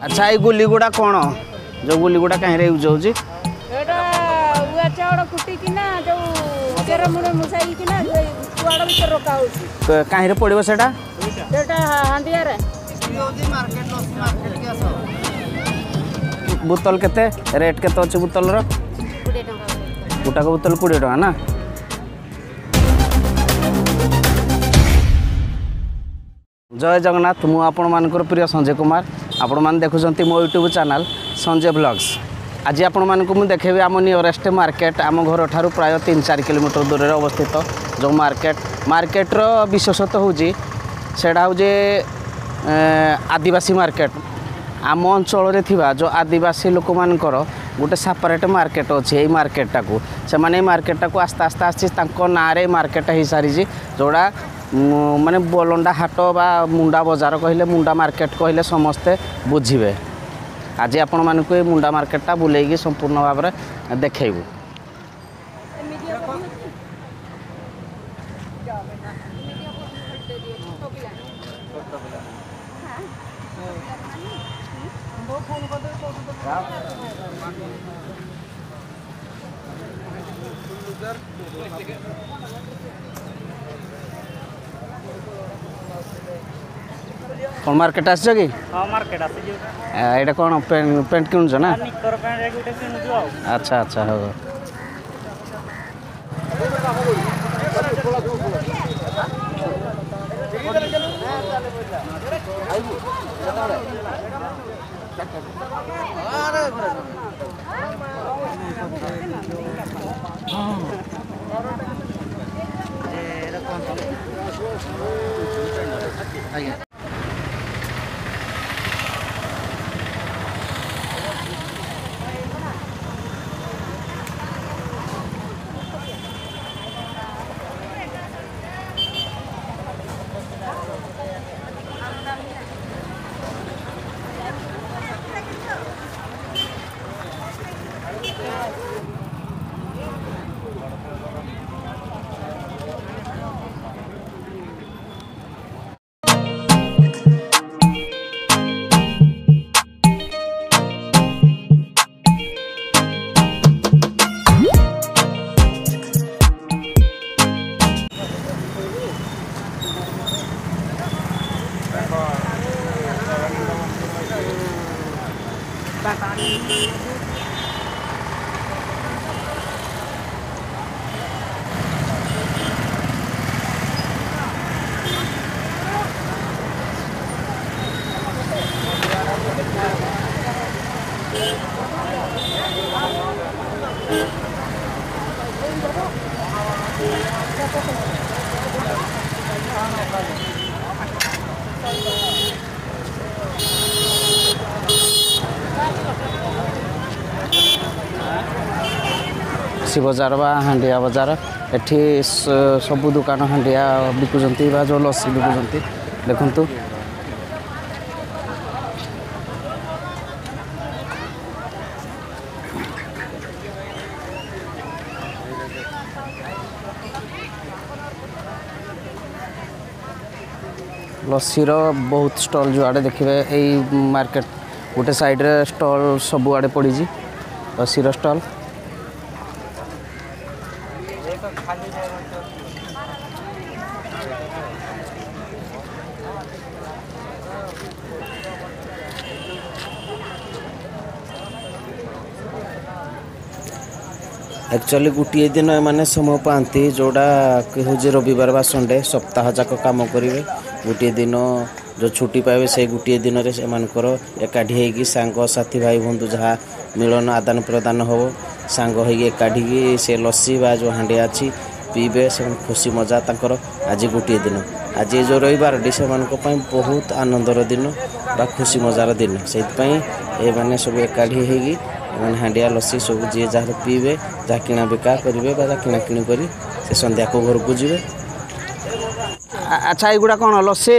अच्छा ये गुली गुड़ा कौन जो गुली गुड़ा कहीं यूज होची एटा उया चावड़ कुटी किना जो केरा मुने मुसाई किना कुआड़ भीतर रखा होची कहीं रे पड़िबो सेटा सेटा हांडिया रे बोतल केते रेट केते अछि बोतल रो 20 टका गोटा को बोतल 20 टका ना। जय जगन्नाथ मु आपण मानकर प्रिय संजय कुमार आपण मान देखुछंती मो यूट्यूब चैनल संजय ब्लॉग्स। आज आपण मानकु मु देखेबी आम नियरेस्ट मार्केट आम घर ठारू प्राय 3-4 किलोमीटर दूर रे अवस्थित जो मार्केट रो विशेषता होची सेडा होजे आदिवासी मार्केट आम अंचल रे थिबा जो आदिवासी लोक मानकर गोटे सेपरेट मार्केट अच्छे ये मार्केटा को से माने मार्केटा को आस्ते आस्ते आसी तांको नारे मार्केट हो सारी जोड़ा माने बोलंडा हाट बा मुंडा बजार कहले मुंडा मार्केट कहले समस्ते बुझिबे। आज आपण मानकु ये मुंडा मार्केटा बुलेगी संपूर्ण भाव में देखैबू। कौन मार्केट आस कि हाँ मार्केट आसी ये कौन पेंट किणुच ना निकर पैंट गोटे किणुछु आ अच्छा अच्छा हो सी बजार बा हांडिया बजार एठी सबु दुकान हांडिया बिकुचंती बा जो लस्सी बिकुचंती देखंतु लस्सी रो बहुत स्टॉल जो आड़े देखिए यही मार्केट गोटे साइड रे स्टॉल सब आड़े पड़ी लस्सी रो स्टॉल एक्चुअली गोटे दिन एम समय पाती जोड़ा हूँ रविवार बा संडे सप्ताह जाक कम करेंगे गोटे दिन जो छुट्टी पाइबे से गोटे दिन में से एकाठी होगी सांग साथी भाई बंधु जहाँ मिलन आदान प्रदान हो सांग हो एकाठी से लस्सी बा जो हांडिया अच्छी पीबे से खुशी मजा तंकर आज गोटे दिन आज जो रविवार से बहुत आनंदर दिन बा खुशी मजार दिन से ये सब एकाठी होगी हांडिया लस्सी सब जी जहाँ पीबे जहाँ किना बिका करेंगे किना किणी कर संध्या को घर को जी। अच्छा ये कौन लस्सी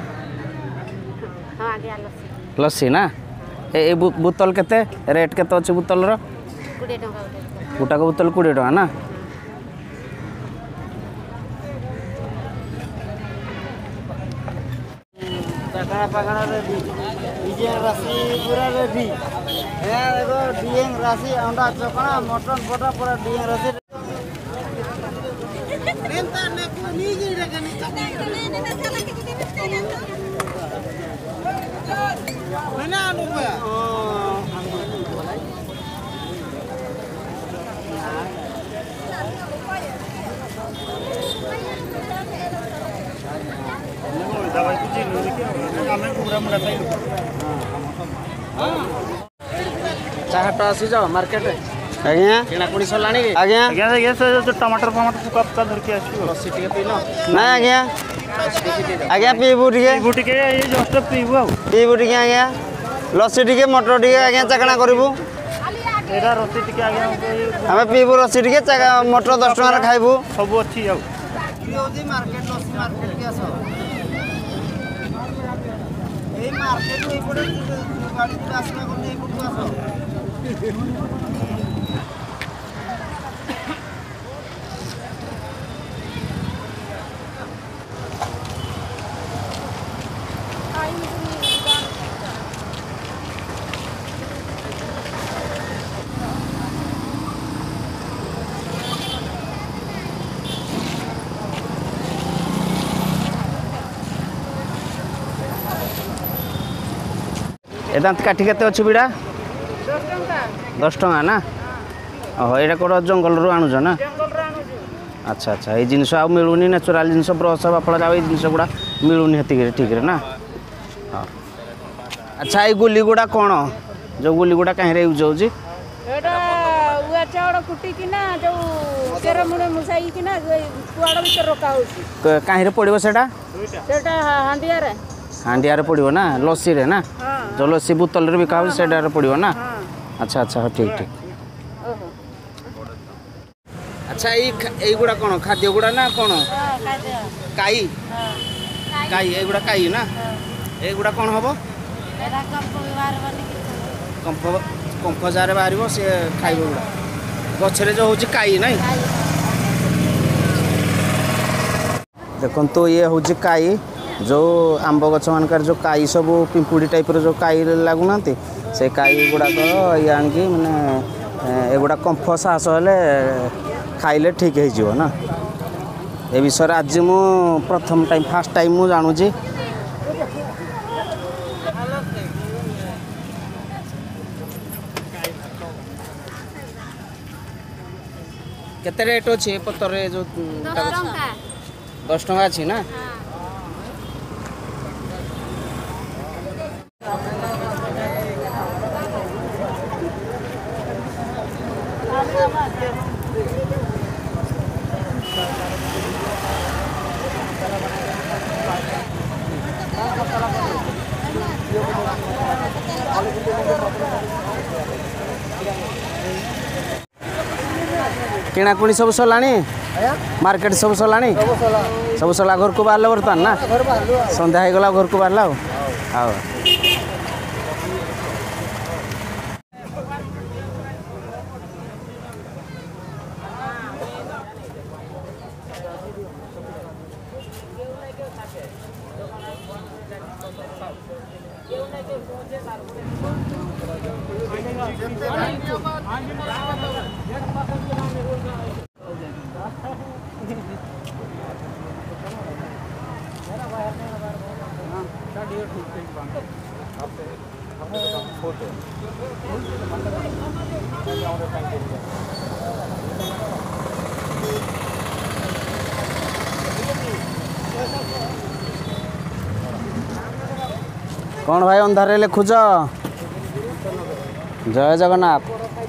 लस्सी ना ए बोतल केते रेट केते अच्छे बोतल रो 20 टका गोटा को बोतल 20 टका ना डिएंग राशि पूरा रेडी यहाँ देखो डिएंग राशि अंडा चकना मटन पटा पूरा डिएंग राशि चाहट आसी जाओ मार्केट आज्ञा किणाकुणी सरलाणी आज्ञा ଆଜ୍ଞା ଆଜ୍ଞା ସେ ଯୋଉ ଟମାଟର ଫମାଟର ପୁକା ପୁକା ଧରିକି ଆସିବ ଲସି ଟିକେ ପିଇନ ना आज्ञा आज्ञा पीबू टिके ପିଇବୁ ଟିକେ ଏଇ ଜଷ୍ଟ ପିଇବୁ ଆଉ पीबू टिके आज्ञा लस्सी टिके मटर टिके आज्ञा चकना करिबू ଏଇଟା ରସି ଟିକେ ଆଜ୍ଞା ଏଇ आमे पीबू लस्सी टिके मटर 10 टका रे खाइबू ସବୁ ଅଛି ଆଉ मार्केट लस्सी मार्केट के आसो ए मार्केट ए पड़े गाड़ी आसना करते ए पड़े आसो ए दांत काठी केते अछि बिडा 10 टका ना ओहो एटा कोड जंगल रु आणुज ना अच्छा अच्छा ए जिंस आ मिलुनी नेचुरल जिंस ब्रश बापळ जाव ए जिंस गुडा मिलुनी हेति ठीक रे ना हां अच्छा ए गुली गुडा कोन जो गुली गुडा काहे रे यूज होजी एटा उया चाउड़ कुटी कि ना जो केरा मुड़े मुसाई कि ना कुआड़ भीतर रखा होची काहे रे पड़िबो सेटा सेटा हांडिया रे हांडिया रे पड़िबो ना लस्सी रे ना हां जो लस्सी बोतल रे बिका हो सेटा रे पड़िबो ना हां अच्छा अच्छा ठीक ठीक ओहो अच्छा এই গুড়া কোন খাদ্য গুড়া না কোন खादे কাই हां কাই এই গুড়া কাই না এই গুড়া কোন হবো एरा कम परिवार बनी কম্ফ কম্ফ জারে বাহারিব সে খাইব গুড়া গছরে যে হচ্ছে কাই নাই দেখুন তো ইয়ে হচ্ছে কাই जो आंब गछ मानकर जो काई सब पिंपुड़ी टाइप रो जो काई लागुना से काई गुड़ाक ये आनिकी माने एगुड़ा कम्फ साहस हेले खाइले ठीक हो ना ए विषय आज मु प्रथम टाइम फास्ट टाइम मु जानुची केते रेट अछि पतर जो 10 टका अछि ना किणाकुणी सब सरलाणी मार्केट सब सरलाणी सब सरला घर को बाहर बर्तमान ना संध्या हो गला घर को बाहर आओ कौन भाई अंधारे लिखुच जय जगन्नाथ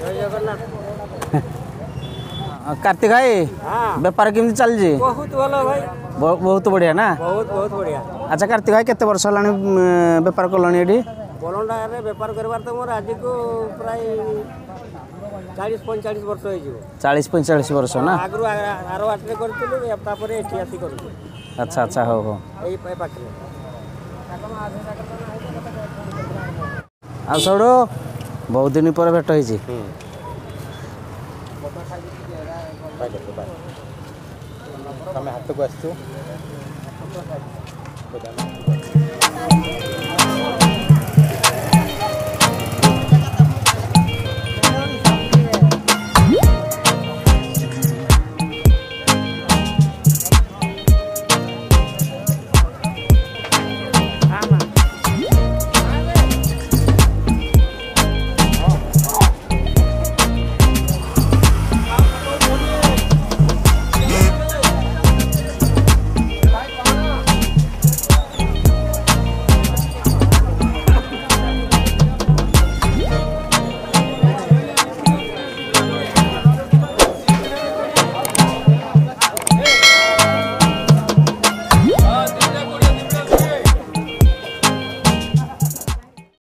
कार्तिक भाई बेपार केमती चलजी बहुत भलो भाई बहुत बढ़िया ना बहुत बढ़िया अच्छा कार्तिक भाई केते वर्ष हलानी बेपार कलनी एठी बोलंडा रे व्यापार करबार तो मोर आज को प्राय 40-45 वर्ष हो जिवो 40-45 वर्ष ना आगरु आरो आटरे करथिलु एप्ता परे एठी आसी करू अच्छा अच्छा हो एई पाखरे आ सडो बहुत दिन पर भेट होई तमे हाथ को आछो